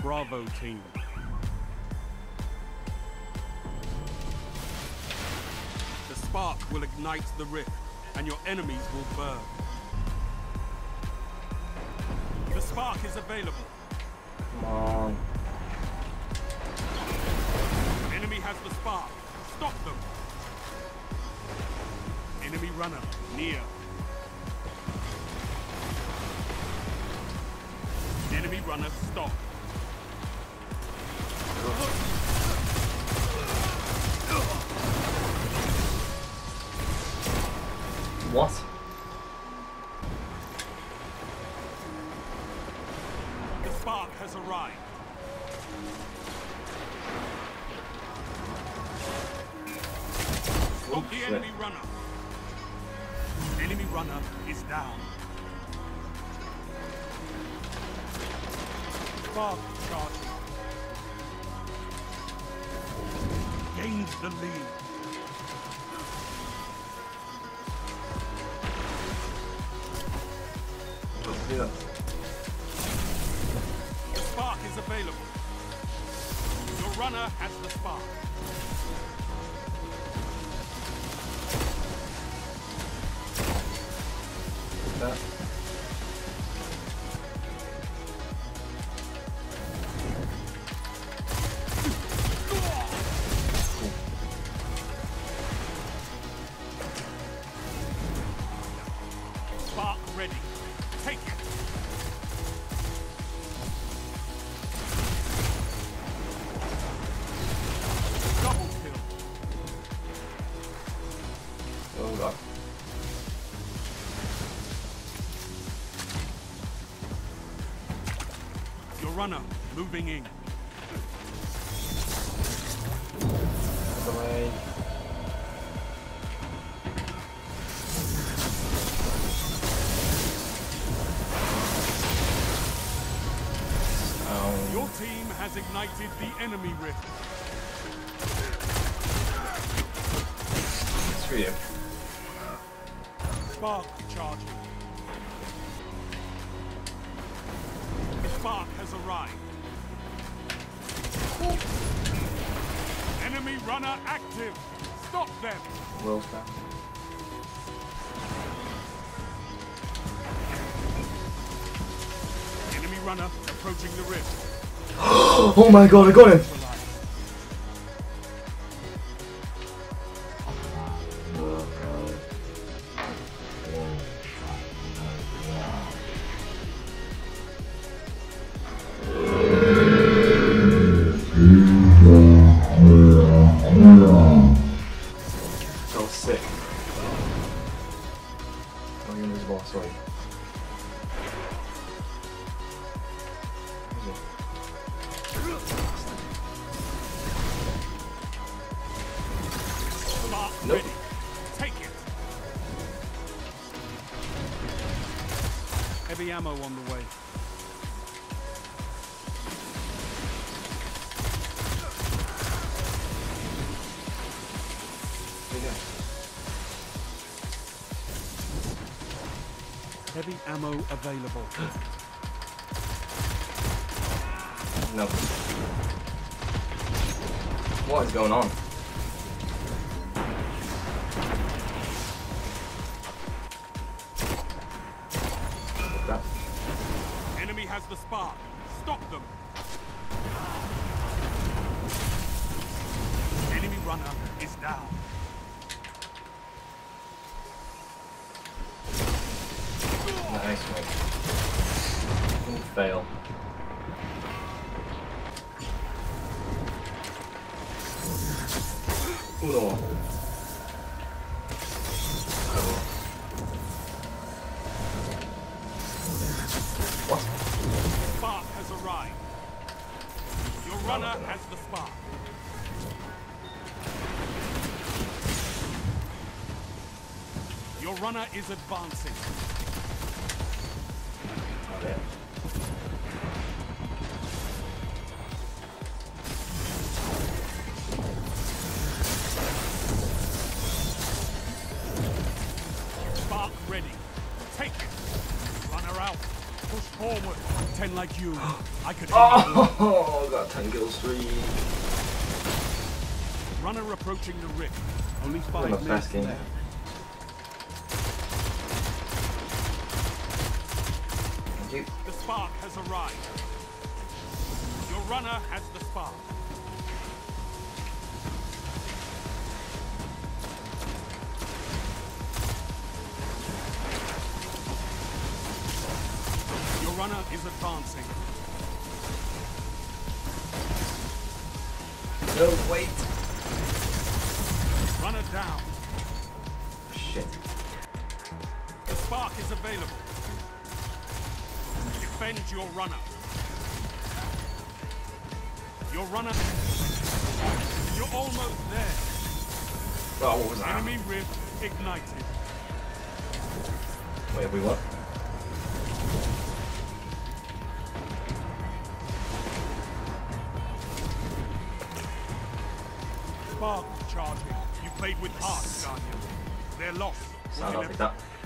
Bravo team. The spark will ignite the rift, and your enemies will burn. The spark is available. Come on. Enemy has the spark. Stop them. Enemy runner near. Enemy runner stop. What? The spark has arrived. Stop the enemy runner. Enemy runner is down. Spark charging. Gained the lead. Yeah. The spark is available. Your runner has the spark. That. Spark ready. Take it. Double kill. Oh god. Your runner moving in. Out the way. Your team has ignited the enemy rift. It's for you. Spark charging. The spark has arrived. Enemy runner active. Stop them. Will stop. Enemy runner approaching the rift. Oh my god, I got him! So sick. Oh, you're invisible, sorry. Spark Nope. ready. Take it. Heavy ammo on the way. Heavy ammo available. No. What is going on? That. Enemy has the spark. Stop them. Enemy runner is down. Nice one. Didn't fail. No. What? Spark has arrived. Your runner has the spark. Your runner is advancing. Oh, yeah. Spark ready. Take it. Runner out. Push Forward. 10 like you. I could. Oh, I got 10 kill streak. Runner approaching the rift. Only I'm 5 a minutes fast game. left. Thank you. The spark has arrived. Your runner has the spark. Your runner is advancing. No, wait. Runner down. Shit. The spark is available. Defend your runner. Your runner. You're almost there. Oh, what was that? Enemy rift ignited. Wait, have we won? Spark charging. You played with heart, Guardian. They're lost. Sound, I'll take that.